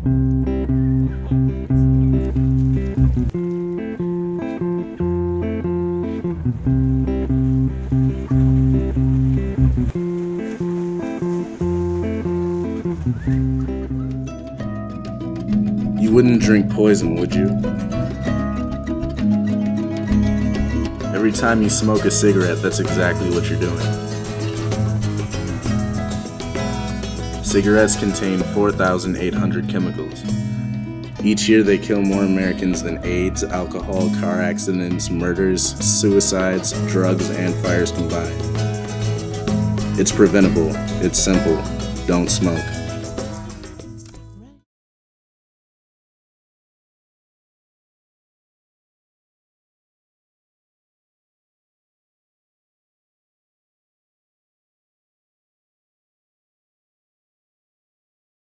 You wouldn't drink poison, would you? Every time you smoke a cigarette, that's exactly what you're doing. Cigarettes contain 4,800 chemicals. Each year they kill more Americans than AIDS, alcohol, car accidents, murders, suicides, drugs, and fires combined. It's preventable. It's simple. Don't smoke.